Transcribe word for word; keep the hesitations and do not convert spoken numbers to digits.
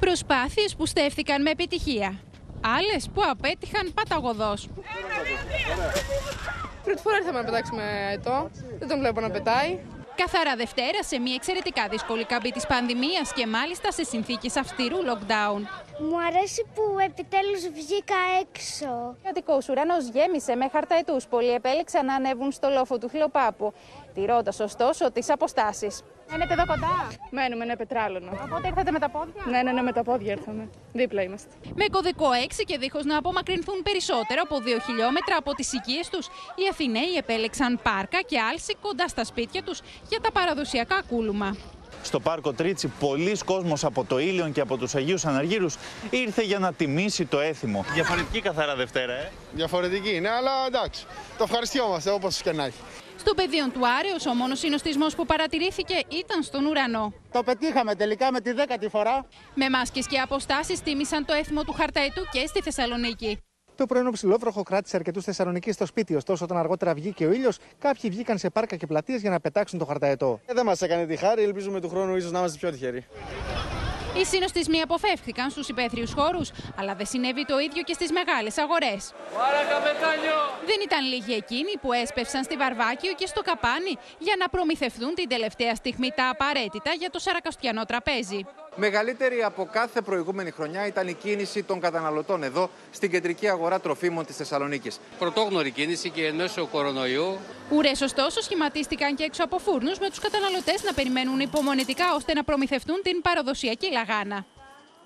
Προσπάθειες που στέφθηκαν με επιτυχία. Άλλες που απέτυχαν παταγωδώς. Πρώτη φορά ήρθαμε να πετάξουμε αετό. Δεν τον βλέπω να πετάει. Καθαρά Δευτέρα σε μια εξαιρετικά δύσκολη καμπή της πανδημίας και μάλιστα σε συνθήκες αυστηρού lockdown. Μου αρέσει που επιτέλους βγήκα έξω. Ο Αττικός ουρανός γέμισε με χαρταετούς. Πολλοί επέλεξαν να ανέβουν στο λόφο του Χλιοπάπου, τηρώντας ωστόσο τις αποστάσεις. Μένετε εδώ κοντά? Μένουμε ένα πετράλωνο. Οπότε ήρθατε με τα πόδια? Ναι, ναι, ναι, με τα πόδια ήρθαμε. Δίπλα είμαστε. Με κωδικό έξι και δίχως να απομακρυνθούν περισσότερο από δύο χιλιόμετρα από τις οικίες τους, οι Αθηναίοι επέλεξαν πάρκα και άλση κοντά στα σπίτια τους για τα παραδοσιακά κούλουμα. Στο πάρκο Τρίτσι, πολλοί κόσμος από το Ήλιον και από τους Αγίους Αναργύρους ήρθε για να τιμήσει το έθιμο. Διαφορετική καθαρά Δευτέρα, ε. Διαφορετική, ναι, αλλά εντάξει. Το ευχαριστιόμαστε όπως και να έχει. Στο πεδίο του Άρεως, ο μόνος συνοστισμός που παρατηρήθηκε ήταν στον ουρανό. Το πετύχαμε τελικά με τη δέκατη φορά. Με μάσκες και αποστάσεις τίμησαν το έθιμο του Χαρταετού και στη Θεσσαλονίκη. Το πρωινό ψηλόβροχο κράτησε αρκετούς Θεσσαλονικείς στο σπίτι, ωστόσο όταν αργότερα βγήκε ο ήλιος, κάποιοι βγήκαν σε πάρκα και πλατείες για να πετάξουν το χαρταετό. Ε, δεν μας έκανε τη χάρη, ελπίζουμε του χρόνου ίσως να είμαστε πιο τυχεροί. Οι συνοστισμοί αποφεύχθηκαν στους υπαίθριους χώρους, αλλά δεν συνέβη το ίδιο και στις μεγάλες αγορές. Δεν ήταν λίγοι εκείνοι που έσπευσαν στη Βαρβάκιο και στο Καπάνι για να προμηθευτούν την τελευταία στιγμή τα απαραίτητα για το σαρακοστιανό τραπέζι. Μεγαλύτερη από κάθε προηγούμενη χρονιά ήταν η κίνηση των καταναλωτών εδώ στην κεντρική αγορά τροφίμων της Θεσσαλονίκης. Πρωτόγνωρη κίνηση και εν μέσω κορονοϊού. Ουρές ωστόσο σχηματίστηκαν και έξω από φούρνους, με τους καταναλωτές να περιμένουν υπομονετικά ώστε να προμηθευτούν την παραδοσιακή λαγάνα.